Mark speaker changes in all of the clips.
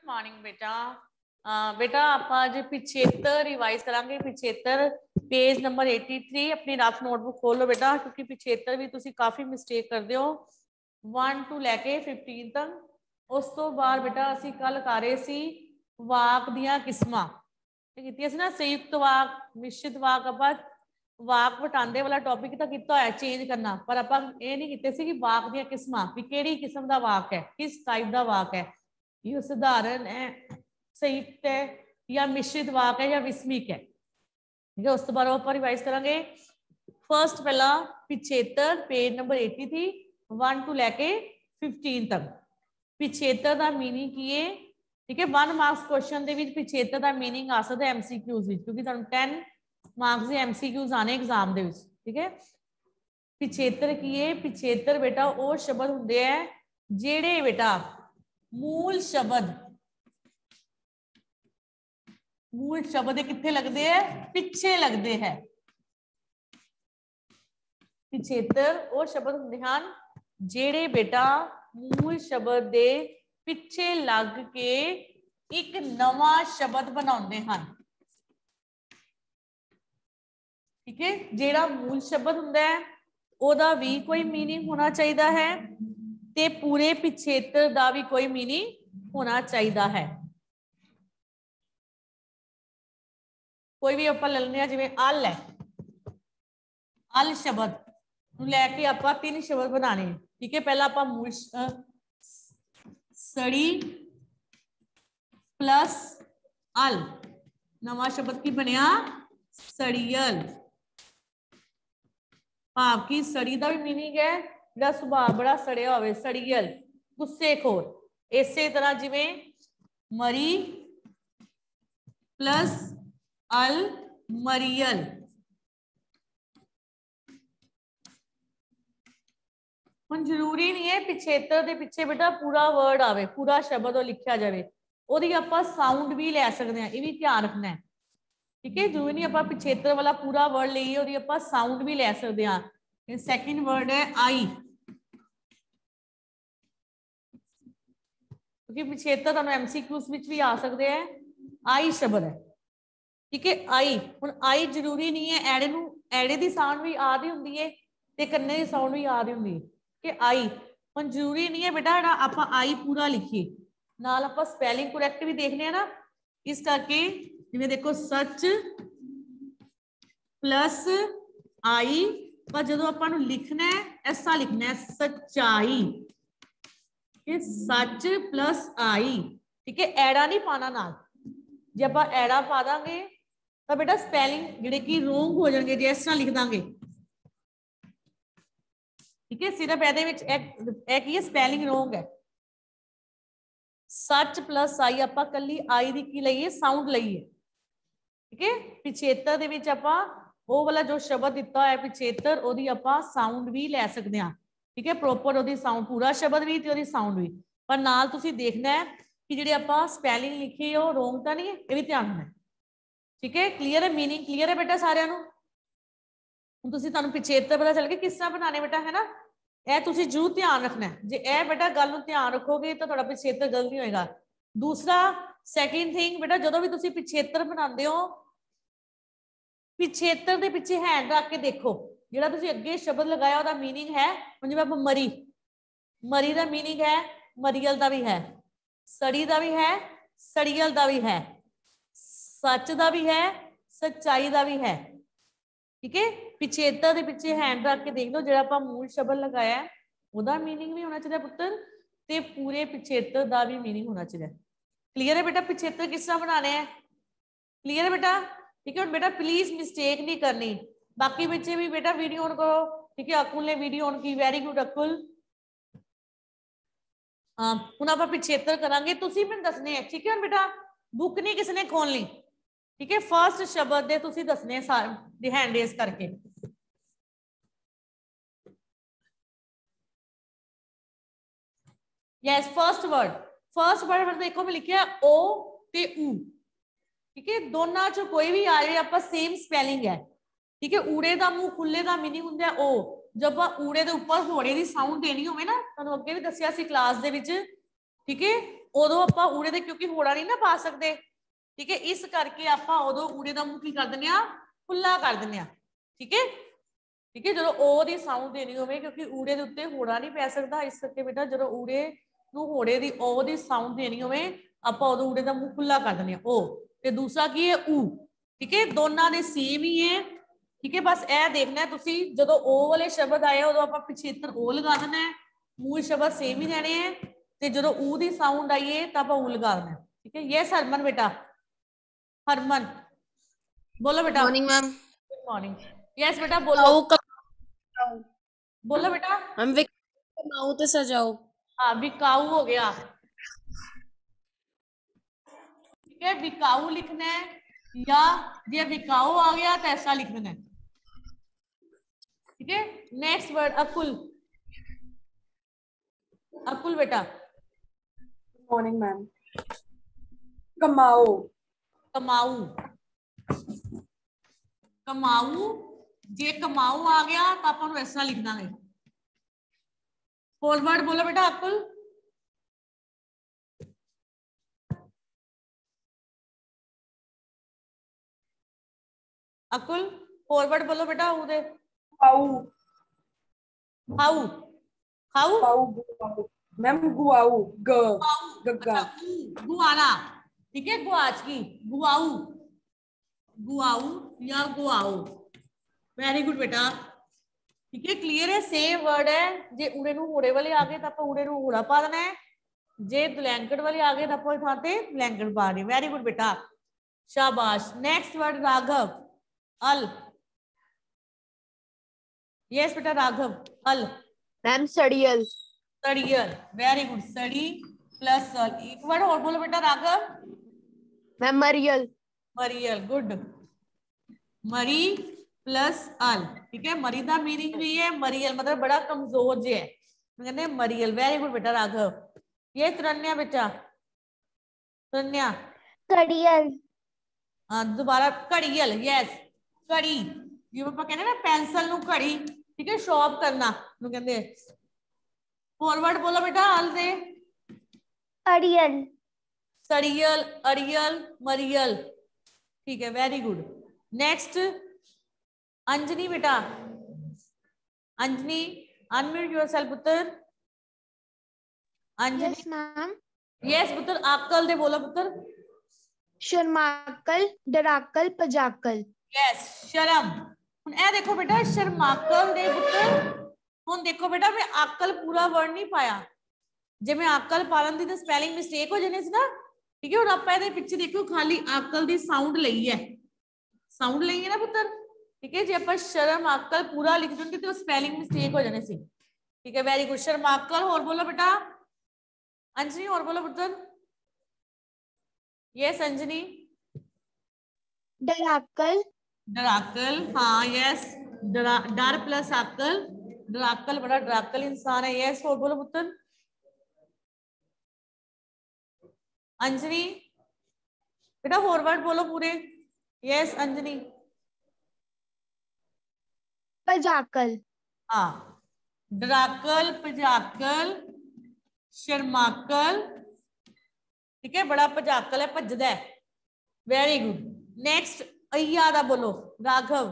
Speaker 1: Morning बेटा। बेटा आप आज पिछेतर रिवाइज करांगे। पिछेतर पेज नंबर 83 अपनी रफ नोटबुक खोल लो बेटा, क्योंकि पिछेतर भी तुसी काफी मिस्टेक करते हो 1 to लेके 15 तक। उस तो बाद बेटा असी कल कर रहे सी वाक दियां किस्मां कीतियां सी ना, संयुक्त वाक, मिश्रित वाक। आपां वाक वटांदे वाला टॉपिक तो किया होया चेंज करना, पर आपां ये नहीं कीते सी कि वाक दियां किस्मां भी किहड़ी किस्म दा वाक है, किस टाइप दा वाक है, ये साधारण है, संयुक्त है या मिश्रित वाक है या विस्मिक है। ठीक है, उस तो बाद आप रिवाइज करेंगे। फर्स्ट पहला पिछेतर पेज नंबर 80 थी 1 to लेके 15 तक। पिछेतर का मीनिंग की है, ठीक है। 1 मार्क्स क्वेश्चन दे विच पिछेतर का मीनिंग आ सकता है MCQs विच, क्योंकि तुहानू 10 मार्क्स के MCQs आने एग्जाम दे विच। ठीक है, पिछेतर की है, पिछेतर बेटा वो शब्द हुंदे है जेड़े बेटा मूल शब्द कित्थे लगदे है, पिछे लगदे है। पिछेतर वो शब्द हुंदे हन जेड़े बेटा मूल शब्द दे पिछे लग के एक नवा शब्द बनाउंदे हन। ठीक है, जेड़ा मूल शब्द हुंदा है ओदा भी कोई मीनिंग होना चाहिए है, ते पूरे पिछेतर दा भी कोई मीनिंग होना चाहिए है। कोई भी आप ले लें, जिवें अल है, अल शब्द लैके आप 3 शब्द बनाने। ठीक है, पहला आप मूल सड़ी प्लस अल, नवा शब्द की बनया सड़ियल। भाव की सड़ी का भी मीनिंग है जो सुभाव बड़ा सड़िया हो, सड़ियल गुस्सेखोर। इसे तरह जिवें मरी प्लस अल मरियल। हुण जरूरी नहीं है पिछेतर दे पिछे बेटा पूरा वर्ड आवे, पूरा शब्द लिखा जाए, ओदी आपां साउंड भी लै सकते हैं, ये भी ध्यान रखना है। ठीक है, जरूरी नहीं आपां पिछेतर वाला पूरा वर्ड लईए, ओदी आपां साउंड भी लै सकते हैं। सेकंड वर्ड है आई, क्योंकि पिछेतर तुहानूं MCQs विच भी आ सकते हैं, आई शब्द है। ठीक है, आई हुण आई जरूरी नहीं है एड़े नूं, एड़े दी साउंड भी आ रही हुंदी है ते कन्ने दी साउंड भी आ रही हुंदी है कि आई। हुण जरूरी नहीं है बेटा जेड़ा आपां आई पूरा लिखिए, नाल आपां स्पैलिंग करैक्ट भी देखने ना, इस करके जिवें देखो सच प्लस आई, पर जदों आपां नूं लिखना है ऐसा लिखना है सच्चाई, सच प्लस आई। ठीक है, एड़ा नहीं पाना नाल, जे आपां एड़ा पा दांगे तो बेटा स्पैलिंग जिहड़े कि रोंग हो जाएंगे, जे इस तरह लिख दांगे। ठीक है, सिर्फ ये स्पैलिंग रोंग है। सच प्लस आई आपां कल्ली आई दी की लईए, साउंड लईए। ठीक है, पिछेतर दे विच आपां वो वाला जो शब्द दिता है पिछेतर, ओदी आपां साउंड भी लै सकते हैं। ठीक है, प्रोपर ओदी साउंड, पूरा शब्द भी ते ओदी साउंड भी, पर नाल तुसी देखना है कि जिहड़ी आपां स्पैलिंग लिखी है वो रोंग तो नहीं है, ये भी ध्यान रखना है। ठीक है, क्लीयर है, मीनिंग क्लीयर है बेटा सारिਆਂ ਨੂੰ। ਹੁਣ ਤੁਸੀਂ ਤੁਹਾਨੂੰ ਪਿਛੇतर पता चल गया किस तरह बनाने बेटा, है ना। यह तुसी जरूर ध्यान रखना है, जे ए बेटा गल नूं ध्यान रखोगे तो थोड़ा पिछेतर गलत नहीं होएगा। दूसरा सैकेंड थिंग बेटा, जो भी तुसी पिछेतर बनाते हो, पिछेतर दे पिछे हैंड रख के देखो, जिहड़ा तुसी अगे शब्द लगाया ओहदा मीनिंग है। हुण जिवें मरी, मरी का मीनिंग है मरियल का भी है, सड़ी का भी है, सड़ियल का भी है, सच का भी है, सच्चाई का भी है। ठीक है, पिछेतर दे पिछे हैंड रख के देख लो, जो आप मूल शब्द लगाया है वह मीनिंग भी होना चाहिए पुत्र, ते पूरे पिछेतर का भी मीनिंग होना चाहिए। क्लीयर है बेटा, पिछेतर किस तरह बनाने हैं, क्लीयर है बेटा। ठीक है, बेटा प्लीज मिस्टेक नहीं करनी, बाकी बच्चे भी बेटा वीडियो ऑन करो। ठीक है, अकुल ने वीडियो ऑन की, वेरी गुड अकुल। हाँ, हुण आपां पिछेतर करांगे, तुसीं मैनूं दसने हैं। ठीक है, बेटा बुक नहीं किसी ने खोलनी। ठीक है, फर्स्ट शब्द दे तुसीं दसने सारे हैंड रेज करके। यस, फर्स्ट वर्ड देखो मैं लिखा ओ ते ऊ। ठीक है, दोनों चो कोई भी आ जाए आप सेम स्पैलिंग है। ठीक है, ऊड़े का मुंह खुले का मीनिंग हुंदा है ओ, जब ऊड़े के उपर होड़े की साउंड देनी हो ना, तुहानूं अगे भी दस्सिया सी क्लास दे विच, ठीक है, उदों आपां ऊड़े दे क्योंकि होड़ा नहीं ना पा सकते, ठीक है, इस करके आपां उदों ऊड़े दा मूंह की कर दिंदे आ, खुला कर दिंदे आ। ठीक है, ठीक है, जो ओ दी साउंड देनी होवे क्योंकि ऊड़े दे उत्ते होड़ा नहीं पै सकदा, इस करके बेटा जो ऊड़े नूं होड़े दी ओ दी साउंड देनी होवे आपां उदों ऊड़े दा मूंह खुला कर दिंदे आ, ओ। ते दूसरा की है ऊ। ठीक है, दोनों दे सेम ही है। ठीक है, बस ए देखना है तुसी जदों ओ वाले शब्द आए उदों आपां पिछेतर ओ लगा देना है, मूल शब्द सेम ही रहने हैं, ते जदों ऊ दी साउंड आई है तां आपां ऊ लगा देना है। ठीक है, यस हरमन बेटा, हरमन बोलो बेटा।
Speaker 2: Morning ma'am.
Speaker 1: Good morning. Yes बेटा बोलो, बोलो बेटा।
Speaker 2: हम कमाऊ ते सजाओ।
Speaker 1: हाँ बिकाऊ हो गया। ठीक है, बिकाऊ लिखना है या ये बिकाऊ आ गया तो ऐसा लिख देना है। ठीक है, नेक्स्ट वर्ड अकुल। अकुल बेटा।
Speaker 3: Morning ma'am. कमाओ।
Speaker 1: कमाऊ, कमाऊ जे कमाऊ आ गया तो अपन ऐसा लिखना है। फॉरवर्ड बोलो बेटा अकुल। अकुल फॉरवर्ड बोलो बेटा उदे।
Speaker 3: खाऊ।
Speaker 1: खाऊ, खाऊ
Speaker 3: खाऊ मैम, गुआऊ ग गग्गा।
Speaker 1: अच्छा गुआना। ठीक है, गुआच की गुआऊ, गुआऊ या गुआऊ। वेरी गुड बेटा। ठीक है, क्लियर है, सेम वर्ड है। जे उड़े नूं होड़े वाले आ गए तो आपां उड़े नूं होड़ा पा देना है, जे ब्लैंकेट वाले आ गए तो आपां थां ते ब्लैंकेट पा देनी। वेरी गुड बेटा, शाबाश। नेक्स्ट वर्ड राघव, अल। यस बेटा राघव, अल।
Speaker 2: मैम सड़ियल।
Speaker 1: सड़ियल, वेरी गुड, सड़ी प्लस अल। एक वर्ड और बोलो बेटा राघव।
Speaker 2: मैम मरियल।
Speaker 1: मरियल, गुड, मरी प्लस अल। ठीक है, मरी का मीनिंग भी है मरियल मतलब बड़ा कमजोर जे है, कहते मरियल। वेरी गुड बेटा राघव। ये तरन्या बेटा, तरन्या।
Speaker 4: कड़ियल।
Speaker 1: हाँ दोबारा, कड़ियल, यस कड़ी। ये पापा कहते ना पेंसिल नु कड़ी। ठीक है, शॉप करना नु कहते। फॉरवर्ड बोलो बेटा अल दे।
Speaker 4: अड़ियल।
Speaker 1: सड़ियल, अड़ियल, मरियल। ठीक है, वेरी गुड। नेक्स्ट अंजनी बेटा, अंजनी अनम्यूट योरसेल्फ पुत्र। अंजनी।
Speaker 4: Yes yes.
Speaker 1: यस पुत्र, आकल दे बोलो पुत्र।
Speaker 4: शर्माकल, डराकल, पजाकल।
Speaker 1: यस शर्म। हुन ए देखो बेटा शर्माकल दे पुत्र, हुन देखो बेटा मैं आकल पूरा वर्ड नहीं पाया, जे मैं आकल पालन दी तो स्पेलिंग मिस्टेक हो जाने सी ना। ठीक है, हुन आपां इहदे पिछे देखो खाली आकल दी साउंड लई है, साउंड लई है ना पुत्र। ठीक है, जे आपां शर्म आकल पूरा लिख देंगे तो स्पेलिंग मिस्टेक हो जाने सी। ठीक है, वेरी गुड, शर्माकल। और बोलो बेटा अंजनी, और बोलो पुत्र। यस अंजनी।
Speaker 4: डराकल।
Speaker 1: डराकल, हाँ यस, डर प्लस आकल, डराकल बड़ा डराकल इंसान है। यस, और बोलो पुत्र अंजनी। बेटा फॉरवर्ड बोलो पूरे। यस अंजनी।
Speaker 4: पजाकल।
Speaker 1: हाँ, डराकल, पजाकल, शर्माकल। ठीक है, बड़ा पजाकल है, भजदा है। Very good. नेक्स्ट अय्या दा बोलो राघव।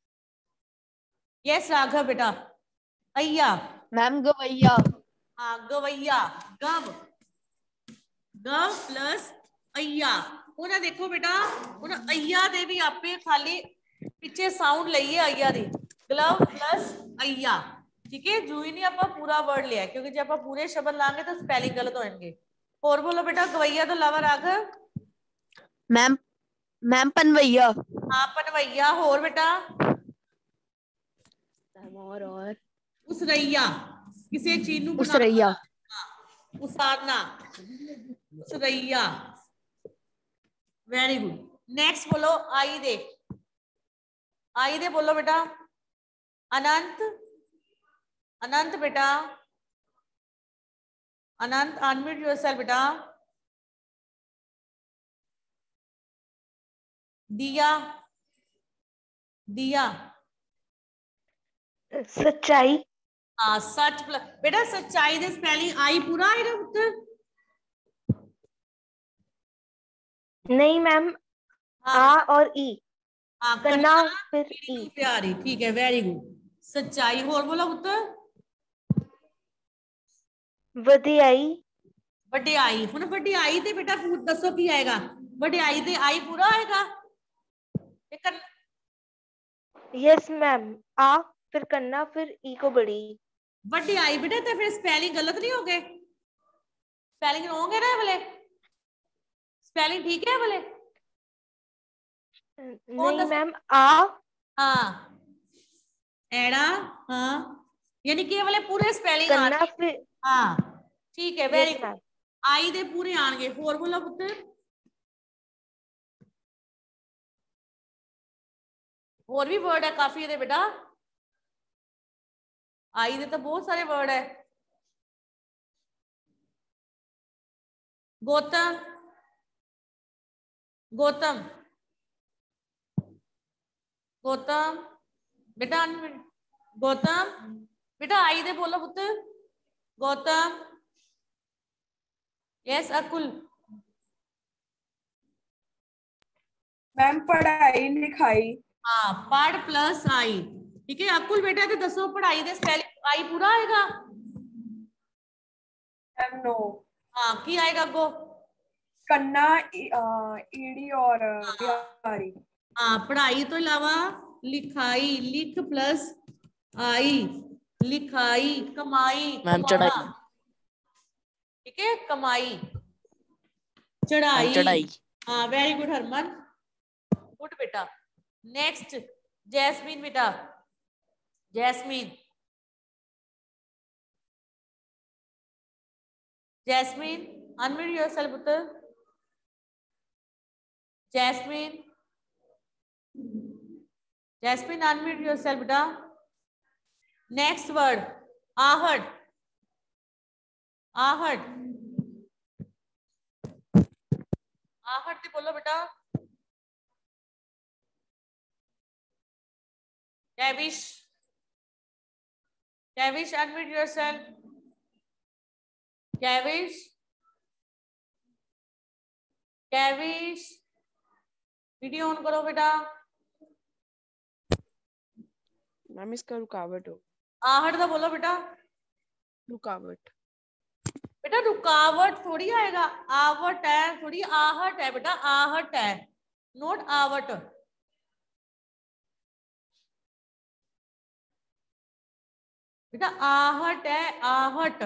Speaker 1: यस राघव बेटा, अय्या।
Speaker 2: मैम गवैया।
Speaker 1: हाँ गवैया, गव, गव प्लस अय्या। उन्हें देखो बेटा उन्हें अय्या दे भी आपे खाली पीछे साउंड लई है अय्या दी, ग्लव प्लस अय्या। ठीक है, जो ही नहीं आप पूरा वर्ड लिया क्योंकि जब आप पूरे शब्द लाएंगे तो स्पेलिंग गलत हो जाएंगे। और बोलो बेटा गवैया तो अलावा राघव।
Speaker 2: Ma'am ma'am पनवैया।
Speaker 1: हाँ पनवैया। और बेटा
Speaker 2: और
Speaker 1: उसरैया, किसी चीज नु बनाना,
Speaker 2: उसरैया।
Speaker 1: उसारना, उसरैया। Very good. नेक्स्ट बोलो आई दे, आई दे बोलो बेटा अनंत, अनंत बेटा, अनंत अनम्यूट योरसेल्फ बेटा। दिया, दिया।
Speaker 4: सच्चाई।
Speaker 1: हाँ सच बेटा, सच्चाई दे स्पेलिंग आई पूरा आई ना पुत्र।
Speaker 4: नहीं मैम,
Speaker 1: हाँ
Speaker 4: आ और ई,
Speaker 1: हाँ,
Speaker 4: कन्ना
Speaker 1: कन्ना
Speaker 4: फिर
Speaker 1: पीड़ी
Speaker 4: ई।
Speaker 1: तू प्यारी, ठीक है, वेरी गुड। सच्चाई, होर बोलो पुत्र।
Speaker 4: वधियाई,
Speaker 1: वडियाई, हुण वडियाई ते बेटा दसो की आएगा? वडियाई ते आई पूरा आएगा।
Speaker 4: यस मैम, आ फिर कन्ना फिर ई को बड़ी।
Speaker 1: वडियाई बेटा तो फिर स्पेलिंग गलत नहीं हो गए? स्पेलिंग रॉन्ग है ना बोले? स्पेलिंग ठीक है बोले?
Speaker 4: नहीं मैम, आ
Speaker 1: हाँ एड़ा, हाँ यानी कि वाले पूरे स्पेलिंग आ
Speaker 4: कन्ना
Speaker 1: रही है।
Speaker 4: फिर,
Speaker 1: हाँ ठीक है, वेरी
Speaker 4: यस
Speaker 1: गुड।
Speaker 4: मैम।
Speaker 1: आई दे पूरे आएंगे। होर बोलो पुत्र। और भी वर्ड है काफी है बेटा, आई दे तो बहुत सारे वर्ड है। गौतम, गौतम, गौतम बेटा, गौतम बेटा आई दे बोलो पुत्र। गौतम, यस अकुल।
Speaker 3: मैम पढ़ाई लिखाई।
Speaker 1: हाँ पढ़ प्लस आई, ठीक है। अकुल बेटा ते दसो पढ़ाई दे स्पेलिंग आई पूरा आएगा?
Speaker 3: Ma'am no.
Speaker 1: हाँ की आएगा अगो?
Speaker 3: कन्ना, ईड़ी और बिहारी।
Speaker 1: हाँ पढ़ाई तो इलावा लिखाई, लिख प्लस आई, लिखाई, कमाई,
Speaker 2: मैम
Speaker 1: कमाना,
Speaker 2: चढ़ाई।
Speaker 1: ठीक है, कमाई,
Speaker 2: मैम
Speaker 1: चढ़ाई।
Speaker 2: चढ़ाई।
Speaker 1: हाँ वेरी गुड हरमन, गुड बेटा। नेक्स्ट जैस्मीन बेटा, जैस्मीन, जैस्मीन अनम्यूट योरसेल्फ पुत्र। जैस्मीन, जैस्मीन अनम्यूट योरसेल्फ बेटा। नेक्स्ट वर्ड आहट, आहट, आहट से बोलो बेटा। Kavish, Kavish unmute yourself. Kavish, Kavish video on करो बेटा।
Speaker 5: मैम इसका रुकावट हो।
Speaker 1: आहट का बोलो बेटा।
Speaker 5: रुकावट।
Speaker 1: बेटा रुकावट थोड़ी आएगा, आवट है थोड़ी, आहट है बेटा, आहट है, नोट आवट। बेटा आहट है, आहट।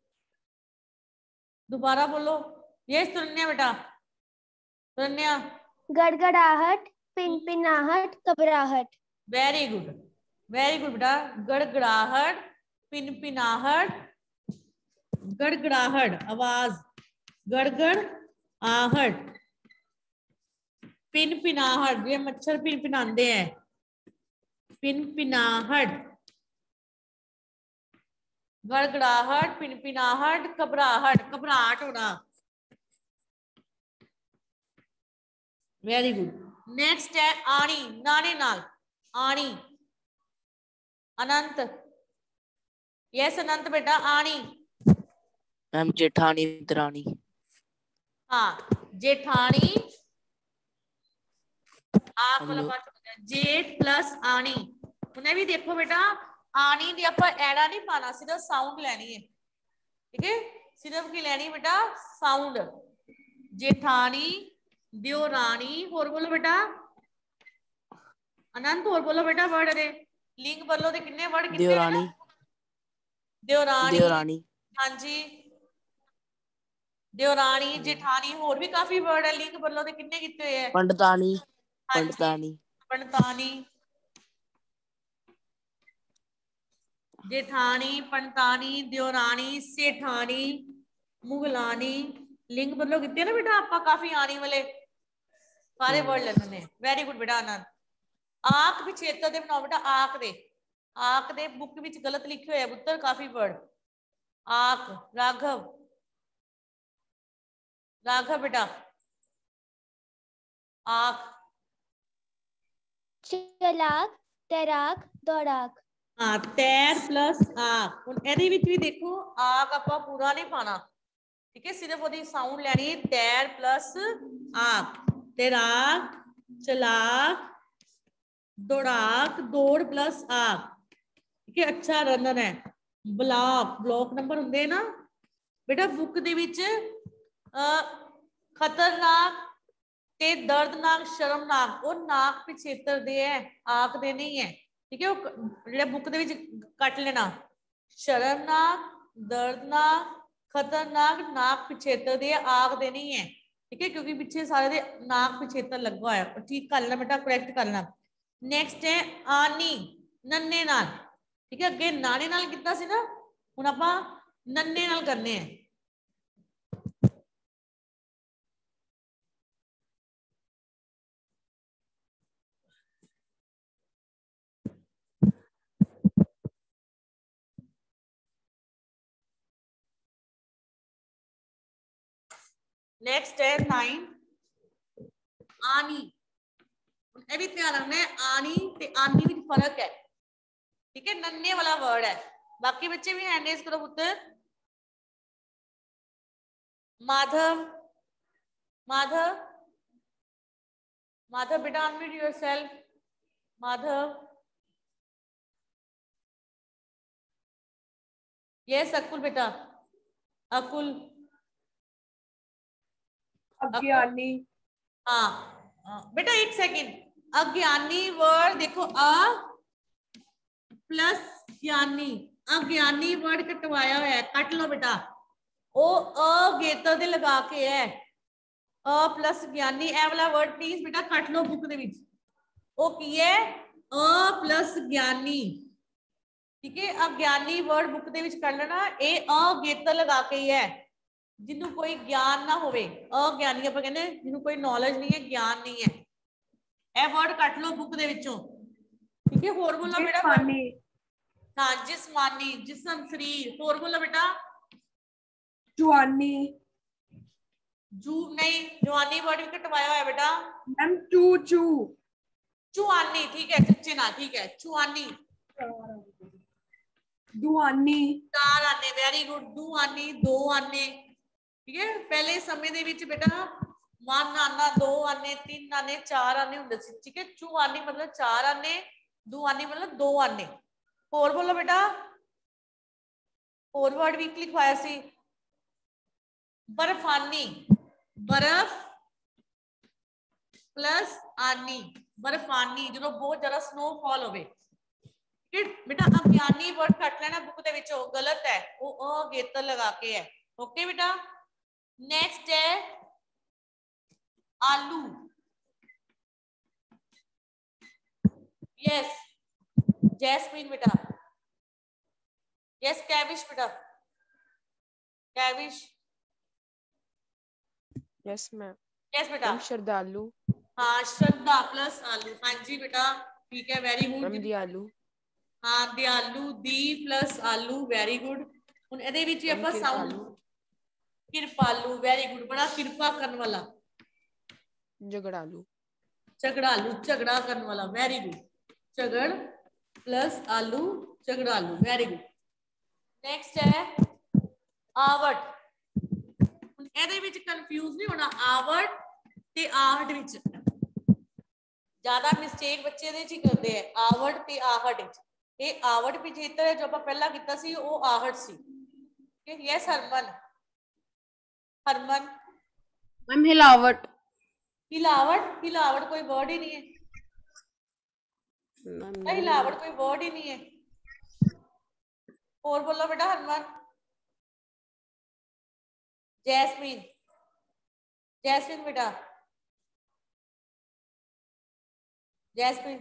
Speaker 1: दोबारा बोलो। ये सुनने बेटा, सुनने।
Speaker 4: गड़गड़ाहट, पिनपिनाहट, घबराहट।
Speaker 1: वेरी गुड, वेरी गुड बेटा। गड़गड़ाहट, पिनपिनाहट, गड़गड़ाहट आवाज, गड़गड़ आहट, पिनपिनाहट ये मच्छर पिनपिनाते हैं, पिनपिनाहट, गड़गड़ाहट, पिनपिनाहट, घबराहट, घबराहट होना। Very good. नेक्स्ट है आनी, नाने नाल आनी, अनंत, यस अनंत बेटा आनी।
Speaker 2: मैम जेठानी दरानी।
Speaker 1: हाँ जेठानी, आख
Speaker 2: हेलो।
Speaker 1: जेठ प्लस आनी। उन्हें भी देखो बेटा, आनी दी आप एड़ा नहीं पाना, सिर्फ साउंड लेनी है, ठीक है, सिर्फ की लेनी बेटा साउंड। जेठानी, दियोरानी, होर बोलो बेटा अनंत, होर बोलो बेटा वर्ड दे लिंग बोलो दे कितने वर्ड कितने
Speaker 2: देवरानी।
Speaker 1: दियोरानी,
Speaker 2: देवरानी।
Speaker 1: हाँ जी दियोरानी, जेठानी, होर भी काफी वर्ड है, लिंग बोलो दे कितने कितने हुए हैं?
Speaker 2: पंडतानी।
Speaker 1: हाँ जी
Speaker 2: पंडतानी।
Speaker 1: पंडतानी, जेठानी, पंडतानी, दियोरानी, सेठानी, मुगलानी, लिंग बदलो कितने ना बेटा, आपका काफी आने वाले सारे वर्ड लेने। वेरी गुड बेटा आनंद। आंख पिछेतर दे बनाओ बेटा, आंख दे, आंख दे बुक विच गलत लिखे हुए पुत्र काफी वर्ड। आंख, राघव, राघव बेटा आंख।
Speaker 4: चलाक, तैराक, दौड़ाक।
Speaker 1: हाँ तैर प्लस आंख। हुण एदे विच भी देखो आंख आपां पूरा नहीं पाना, ठीक है, सिर्फ वो साउंड लैनी है, तैर प्लस आक, तैराक, चलाक, दौड़ाक, दौड़ प्लस आक, ठीक है, अच्छा रनर है, ब्लॉक, ब्लॉक नंबर होंगे ना बेटा बुक दे विच खतरनाक ते दर्दनाक, शर्मनाक, वो नाक पिछेतर दे है, आक दे नहीं है, ठीक है, वो बुक दे विच कट लेना, शर्मनाक, दर्दनाक, खतरनाक, नाक पिछेतर दे, आक दे नहीं है, ठीक है, क्योंकि पीछे सारे दे नाक पिछेतर लगा हुआ है, ठीक कर लेना बेटा, करेक्ट कर लेना। नेक्स्ट है आनी, नन्ने नाल, ठीक है, अगे नाने नाल कितना सी ना, हुण आपां नन्ने नाल करने हैं। नेक्स्ट है 9 आनी, ये भी ध्यान रखना है, आनी ते आनी में फर्क है, ठीक है, नन्ने वाला वर्ड है। बाकी बच्चे भी हैंड रेज करो पुत्र। माधव, माधव, माधव बेटा unmute yourself, Madhav, yes Akul बेटा, अकुल,
Speaker 3: अज्ञानी,
Speaker 1: हाँ बेटा एक सेकंड, अज्ञानी वर्ड देखो, अ प्लस ज्ञानी, अज्ञानी वर्ड कटवाया हुआ है, कट लो बेटा, ओ अगेतर दे लगा के है, अ प्लस ज्ञानी, ए वाला वर्ड प्लीज बेटा कट लो बुक दे विच, ओ की है अ प्लस ज्ञानी, ठीक है, अज्ञानी वर्ड बुक दे विच कर लेना, ए अगेतर लगा के ही है, जिन्हों कोई ज्ञान ना होवे, अज्ञानी आपां कहंदे जिन्हों कोई नॉलेज नहीं है, ज्ञान नहीं है, ए वर्ड कट लो बुक दे विचों, ठीक है, होर बोलो बेटा,
Speaker 3: जिस्मानी,
Speaker 1: हाँ जिस्मानी, जिस्म शरीर, होर बोलो बेटा,
Speaker 3: जुआनी,
Speaker 1: जू नहीं, जवानी वर्ड भी कटवाया हुआ है बेटा,
Speaker 3: मैम चू चू,
Speaker 1: चुआनी, ठीक है, चच्चे ना, ठीक है, चुआनी,
Speaker 3: दुआनी,
Speaker 1: 4 आने, वेरी गुड, दो आने, 2 आने, ठीक है, पहले समय दे विच बेटा 1 आना, 2 आने, 3 आने, 4 आने हुंदे सी, ठीक है, चुआनी मतलब 4 आने, दुआनी मतलब 2 आने, होर बोलो बेटा, होर वर्ड वीक लिखवाया सी, बर्फानी, बर्फ प्लस आनी, बर्फानी, जो बहुत ज्यादा स्नोफॉल होवे, बेटा अज्ञानी वर्ड कट लेना बुक दे विचों, गलत है, वो अगेतर लगा के है, ओके बेटा। नेक्स्ट है आलू, यस जैस्मीन बेटा, यस कैविश बेटा, कैविश,
Speaker 5: यस मैम,
Speaker 1: यस बेटा,
Speaker 5: मैम श्रद्धालु,
Speaker 1: हाँ श्रद्धा प्लस आलू, हाँ जी बेटा, ठीक है, वेरी गुड,
Speaker 5: मैम दयालु,
Speaker 1: हाँ दयालु, दी प्लस आलू, वेरी गुड, हुण इहदे विच आपां साउंड, किरपालू, वेरी गुड, बड़ा किरपा करने वाला,
Speaker 5: झगड़ालू,
Speaker 1: झगड़ालू, झगड़ा करने वाला, वेरी गुड, झगड़ प्लस आलू, झगड़ालू, वेरी गुड। नेक्स्ट है आवट, ਇਹਦੇ ਵਿੱਚ कंफ्यूज नहीं होना, आवट ते आहट विच ज्यादा मिस्टेक बच्चे दे च करते हैं, आवट ते आहट विच, ये आवट पिछेतर है जो ਆਪਾਂ ਪਹਿਲਾਂ ਕੀਤਾ ਸੀ ਉਹ आहट सी, यस हरमन, हरमन,
Speaker 2: मैम हिलावट,
Speaker 1: हिलावट, हिलावट कोई वर्ड ही नहीं है, हिलावट कोई वर्ड ही नहीं है, और बोलो बेटा हरमन, जैस्मीन, जैस्मीन बेटा, जैस्मीन,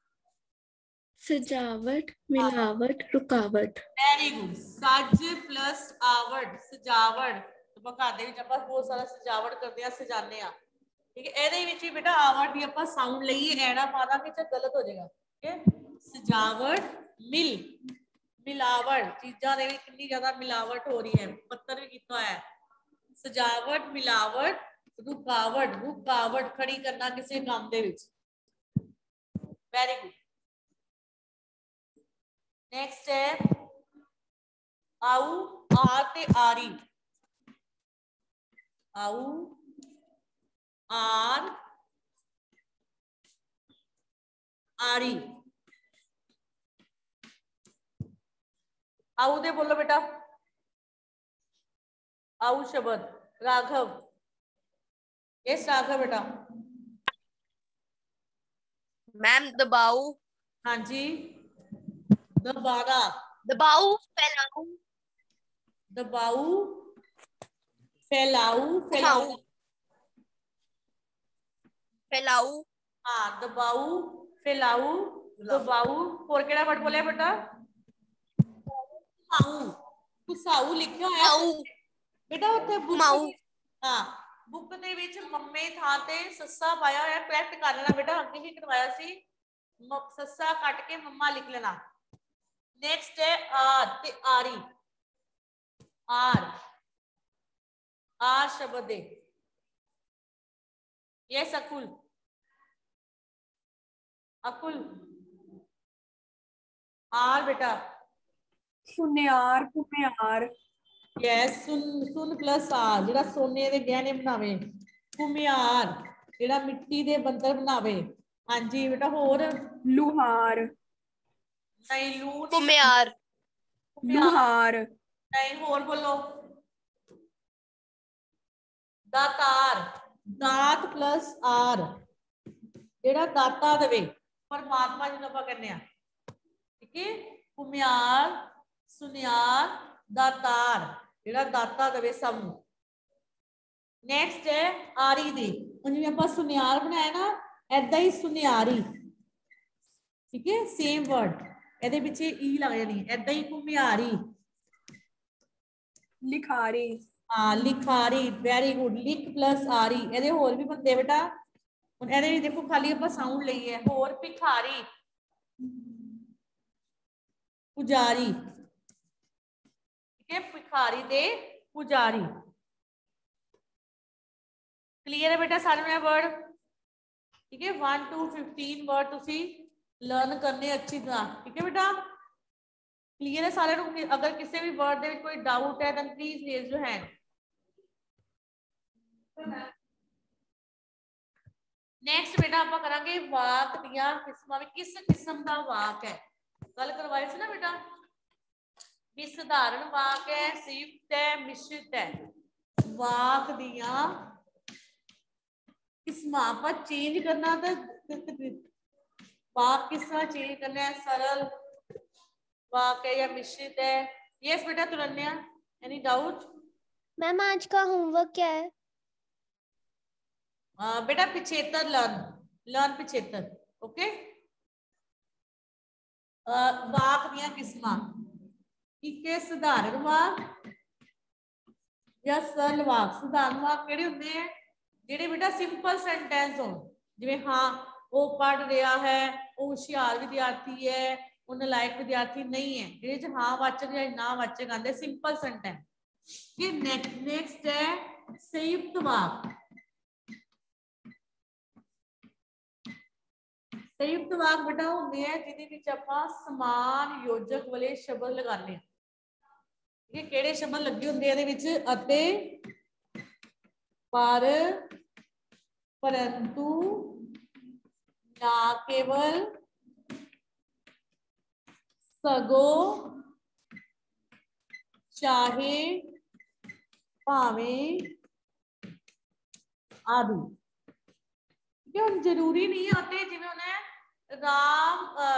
Speaker 6: सजावट, मिलावट, रुकावट।
Speaker 1: वेरी गुड, सज प्लस आवट, सजावट, तो घर ਦੇ ਵਿੱਚ ਆਪਾਂ ਬਹੁਤ ਸਾਰਾ ਸਜਾਵਟ ਕਰਦੇ ਆ, ਸਜਾਨੇ ਆ, ठीक है, ਇਹਦੇ ਵਿੱਚ ਵੀ बेटा आवट ਦੀ ਆਪਾਂ ਸਾਊਂਡ ਲਈਏ, ਐੜਾ ਪਾ ਦਾਂਗੇ ਤੇ ਗਲਤ ਹੋ ਜਾਏਗਾ, ठीक है, सजावट, मिल, मिलावट, चीज़ां ਦੇ ਵਿੱਚ ਕਿੰਨੀ ਜ਼ਿਆਦਾ ਮਿਲਾਵਟ ਹੋ ਰਹੀ ਹੈ, ਪੱਤਰ ਵੀ ਕੀਤਾ ਹੋਇਆ ਹੈ, सजावट, मिलावट, रुकावट, रुकावट खड़ी करना किसी काम दे विच, वेरी गुड। नेक्स्ट है आऊ, आर ते आरी, आऊ आर आरी। आऊ दे बोलो बेटा, आऊ शब्द राघव। यस राघव बेटा।
Speaker 2: मैम दबाओ।
Speaker 1: हाँ जी, दबाना।
Speaker 2: दबाओ फैलाओ।
Speaker 1: दबाऊ फैलाऊ फैलाऊ।
Speaker 2: फैलाओ।
Speaker 1: हाँ दबाऊ फैलाऊ दबाऊ। और केड़ा वर्ड बोलिया बेटा? घुमाऊ। घुसाऊ लिखिया होया बेटा उत्थे बुक। हाँ बुक दे विच मम्मे थां ते सस्सा पाया होया, करैक्ट कर लेना बेटा, अगे भी करवाया सी। सस्सा कट के मम्मा लिख लेना। नेक्स्ट है आर ते आरी। आर आर शब्द है। यस अकुल, अकुल आर बेटा।
Speaker 3: सुनियार कुम्हियार।
Speaker 1: यस सुन सुन प्लस आर जेड़ा सोने दे गहने बनावे। कुम्हियार जेड़ा मिट्टी दे बंदर बनावे। हाँ जी बेटा। होर
Speaker 3: लुहार।
Speaker 1: नहीं लू नहीं।
Speaker 2: कुम्हियार।
Speaker 3: लुहार।
Speaker 1: नहीं होर बोलो। दातार। दात प्लस आर जेड़ा दाता देवे, परमात्मा जिन्हों आपां कहने आ। ठीक है, कुम्हियार सुनियार दातार जेड़ा दाता देवे सब। नेक्स्ट है आरी दे। जिवें आपां सुनियार बनाया ना, ऐदा ही सुनियारी। ठीक है, सेम वर्ड, ਇਹਦੇ ਪਿੱਛੇ ई लग जानी, ऐदा ही कुम्हियारी।
Speaker 3: लिखारी।
Speaker 1: हाँ लिखारी, वेरी गुड। लिख प्लस आरी। ਇਹਦੇ ਹੋਰ भी बनते बेटा। ਹੁਣ ਇਹਦੇ ਵੀ देखो खाली ਆਪਾਂ साउंड ਲਈ है। ਹੋਰ भिखारी पुजारी। ठीक है, भिखारी दे पुजारी। क्लियर है बेटा सारे वर्ड? ठीक है, 1 to 15 वर्ड तुसी लर्न करने अच्छी तरह। ठीक है बेटा, क्लियर है सारे? अगर किसी भी वर्ड में कोई डाउट है तो please raise your hand. Next बेटा आप करांगे वाक दियां किस्मां। किस किस्म का वाक है गल करवाई सी ना बेटा? भी साधारण वाक है, संयुक्त है, मिश्रित है। वाक दियां किस्मां आपां चेंज करना तो वाक किस तरह चेंज करना है, सरल वाक है या मिश्रित है। यस बेटा तुरन्या, एनी डाउट?
Speaker 7: मैम आज का होमवर्क क्या है?
Speaker 1: बेटा पिछेतर लर्न, लर्न पिछेतर। ओके, वाक दियां किस्मां, एक है साधारण वाक या सरल वाक। साधारण वाक किहड़े हुंदे हैं? जिहड़े बेटा सिंपल सेंटेंस हो, जिवें हाँ वो पढ़ रहा है, वो होशियार विद्यार्थी है, वो नालायक विद्यार्थी नहीं है। जिहड़े च हाँ वाचक या ना वाचक आंदे, सिंपल सेंटेंस। ये नेक्स्ट है संयुक्त वाक। संयुक्त वाक बेटा होंदे हैं जिहदे विच आपां समान योजक वाले शब्द लगाने। ये किहड़े शब्द लगे हुंदे इहदे विच? अते, पर, परंतु, ना केवल, सगो, चाहे, भावें आदि। ठीक है, जरूरी नहीं है अते। जिवें उन्हें राम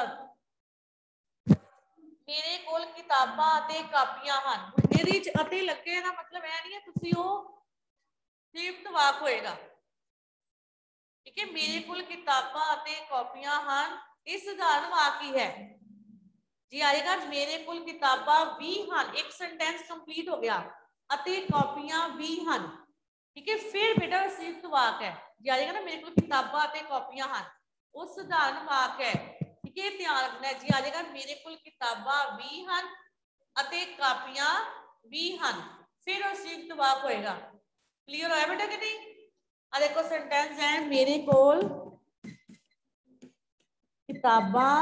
Speaker 1: मेरे कोल किताबां ते कापियां हन, मेरे च अते लगे ना, मतलब ऐ नहीं है तुसी ओ संयुक्त वाक होएगा। ठीक है, मेरे कोल किताबां ते कापियां हन, इस साधारण वाक ही है जी। आएगा मेरे कोल किताबां भी हन, एक सेंटेंस कंप्लीट हो गया। अते कापियां भी हन। ठीक है, फिर बेटा संयुक्त वाक है जी। आएगा ना मेरे कोल किताबां ते कापियां हन, वो साधारण वाक है। ठीक है, ध्यान रखना है जी। आ जाएगा मेरे कोल किताबां भी हन अते कापियां भी हन, फिर वो संयुक्त वाक होएगा। क्लियर होया बेटा कि नहीं? आ देखो सेंटेंस है, मेरे कोल किताबां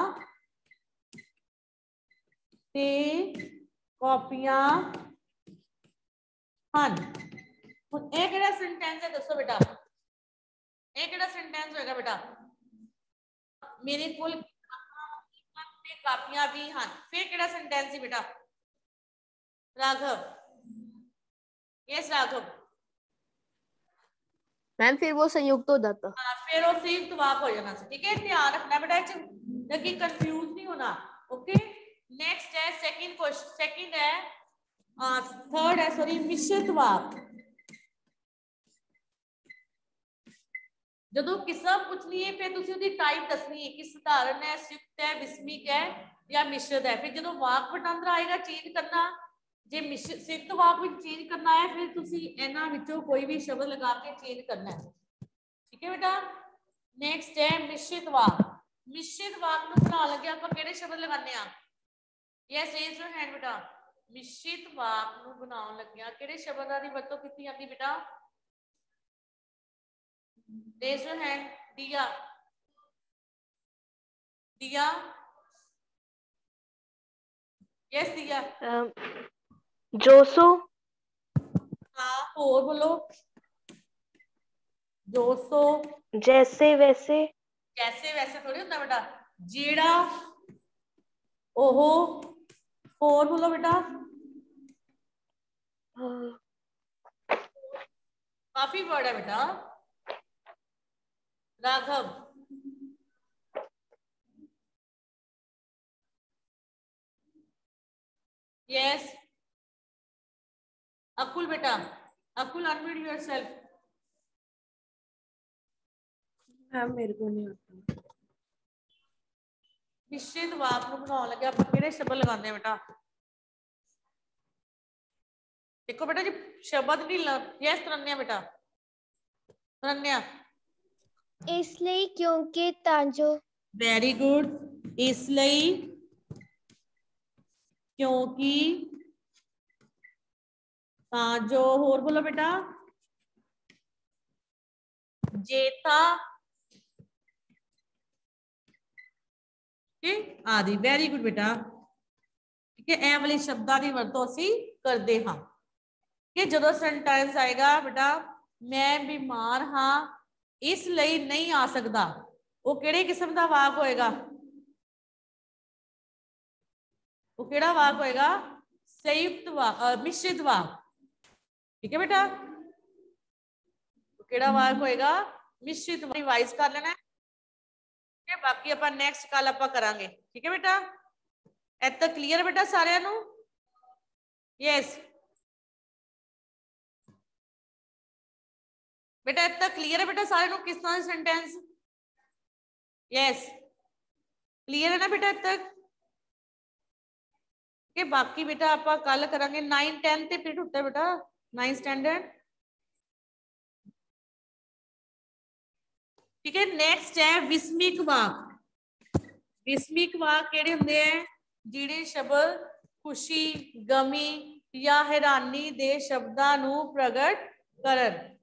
Speaker 1: ते कापियां हन। हुण ये किहड़ा सेंटेंस है दसो बेटा, ये केड़ा सेंटेंस होएगा बेटा? मेरे कोल कापियां भी हैं, फिर केड़ा सेंटेंस है बेटा? राघव, यस राघव।
Speaker 2: मैम फिर वो संयुक्त हो जाता।
Speaker 1: हाँ, फिर वो संयुक्त वाक्य हो जाना, ठीक है, ध्यान रखना बेटा, ताकि कंफ्यूज नहीं होना। ओके, नेक्स्ट है सेकंड क्वेश्चन, सेकंड है थर्ड है सॉरी मिश्रित वाक्य। ਜਦੋਂ किस्म पूछनी है फिर तुसी ਉਹਦੀ टाइप दसनी है कि साधारण है, संयुक्त है, विस्मिक है या मिश्रित है। फिर ਜਦੋਂ वाक ਵਟਾਂਦਰਾ आएगा चेंज करना, जे मिश्रित संयुक्त वाक ਵਿੱਚ चेंज करना है फिर तुसी ਇਹਨਾਂ ਵਿੱਚੋਂ कोई भी शब्द लगा के चेंज करना है, ठीक है बेटा। नेक्स्ट है मिश्रित वाक। मिश्रित वाक ਨੂੰ ਬਣਾ ਲੱਗੇ ਆਪਾਂ ਕਿਹੜੇ ਸ਼ਬਦ ਲਗਾਉਂਦੇ ਆ? ਯੈਸ ਰੇਜ਼ ਯੋਰ ਹੈਂਡ बेटा। मिश्रित वाक ਨੂੰ ਬਣਾਉਣ ਲੱਗਿਆ ਕਿਹੜੇ ਸ਼ਬਦਾਂ ਦੀ ਵਰਤੋਂ ਕੀਤੀ ਜਾਂਦੀ बेटा? Raise your hand, Diya. Diya. Yes, Diya.
Speaker 4: जोसो,
Speaker 1: हाँ, और बोलो। जोसो।
Speaker 4: जैसे वैसे,
Speaker 1: जैसे वैसे थोड़ी होता बेटा। जेड़ा, ओहो, और बोलो बेटा। काफी वर्ड है बेटा। राघव, यस। अकुल बेटा, अकुल अनम्यूट योरसेल्फ।
Speaker 3: मैम मेरे को नहीं आता।
Speaker 1: मिश्रित वाक ਨੂੰ ਬਣਾਉਣ ਲੱਗੇ ਆਪਾਂ ਕਿਹੜੇ ਸ਼ਬਦ ਲਗਾਉਂਦੇ ਆ बेटा? देखो बेटा जी शब्द नहीं यस तरन्या बेटा, तरन्या।
Speaker 7: इसलिए क्योंकि तांजो।
Speaker 1: वेरी गुड, इसलिए क्योंकि जो होर बोलो बेटा, जेता आदि। वेरी गुड बेटा, ठीक है, ए वाले शब्दां दी वरतों असीं करदे हां कि जदों सेंटेंस आएगा बेटा मैं बीमार हाँ इसलिए नहीं आ सकता, वो किहड़े किस्म का वाक होएगा? वो किहड़ा वाक होएगा? संयुक्त वाक, मिश्रित वाक, ठीक है बेटा। वो किहड़ा वाक होएगा? मिश्रित वाक। रिवाइज कर लेना है, बाकी अपन नेक्स्ट कल अपन करांगे, ठीक है बेटा। इत्थे तक क्लियर बेटा सारियां नूं? यस बेटा, इतना क्लियर है बेटा सारे लोग किस तरह सेंटेंस? यस क्लियर है ना बेटा इतना तक? के बाकी बेटा आप कल करांगे 9 10 ते पीरियड होता है बेटा 9 स्टैंडर्ड, ठीक है। नेक्स्ट है विस्मिक वाक। विस्मिक वाक केड़े हुंदे हैं? जिहड़े शब्द खुशी, गमी या हैरानी दे शब्दां नूं प्रगट करन।